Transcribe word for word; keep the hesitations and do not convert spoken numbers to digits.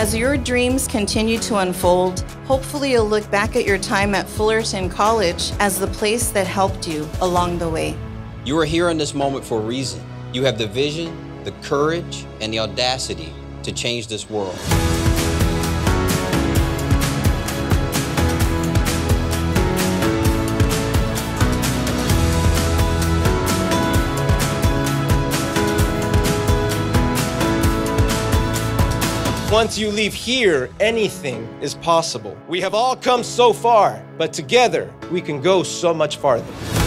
As your dreams continue to unfold, hopefully you'll look back at your time at Fullerton College as the place that helped you along the way. You are here in this moment for a reason. You have the vision, the courage, and the audacity to change this world. Once you leave here, anything is possible. We have all come so far, but together we can go so much farther.